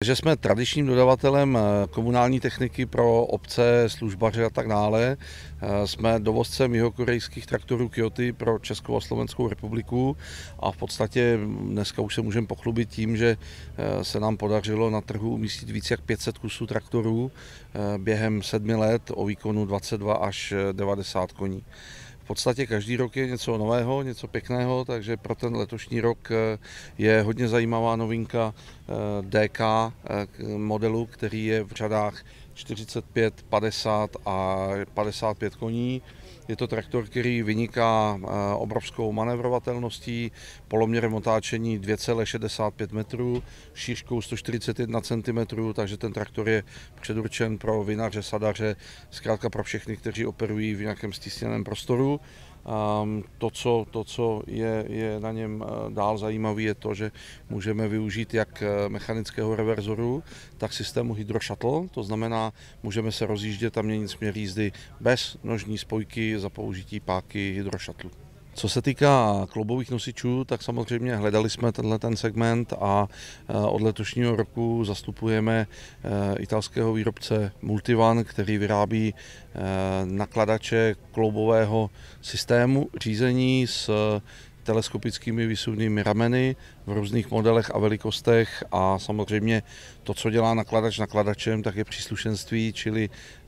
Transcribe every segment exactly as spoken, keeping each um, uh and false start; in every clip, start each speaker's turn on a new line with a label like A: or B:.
A: Že jsme tradičním dodavatelem komunální techniky pro obce, službaře a tak dále. Jsme dovozcem jihokorejských traktorů Kioti pro Českou a Slovenskou republiku a v podstatě dneska už se můžeme pochlubit tím, že se nám podařilo na trhu umístit více jak pět set kusů traktorů během sedmi let o výkonu dvacet dva až devadesát koní. V podstatě každý rok je něco nového, něco pěkného, takže pro ten letošní rok je hodně zajímavá novinka D K modelu, který je v řadách čtyřicet pět, padesát a padesát pět koní. Je to traktor, který vyniká obrovskou manévrovatelností, poloměrem otáčení dvě celá šedesát pět metrů, šířkou sto čtyřicet jedna centimetrů, takže ten traktor je předurčen pro vinaře, sadaře, zkrátka pro všechny, kteří operují v nějakém stísněném prostoru. To, co, to, co je, je na něm dál zajímavé, je to, že můžeme využít jak mechanického reverzoru, tak systému hydroshuttle, to znamená, můžeme se rozjíždět a měnit směr jízdy bez nožní spojky za použití páky hydroshuttle. Co se týká kloubových nosičů, tak samozřejmě hledali jsme tenhle ten segment a od letošního roku zastupujeme italského výrobce Multivan, který vyrábí nakladače kloubového systému řízení s teleskopickými výsuvnými rameny v různých modelech a velikostech a samozřejmě to, co dělá nakladač nakladačem, tak je příslušenství, čili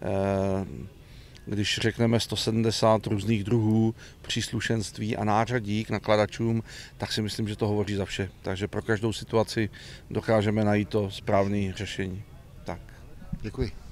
A: když řekneme sto sedmdesát různých druhů příslušenství a nářadí k nakladačům, tak si myslím, že to hovoří za vše. Takže pro každou situaci dokážeme najít to správné řešení. Tak.
B: Děkuji.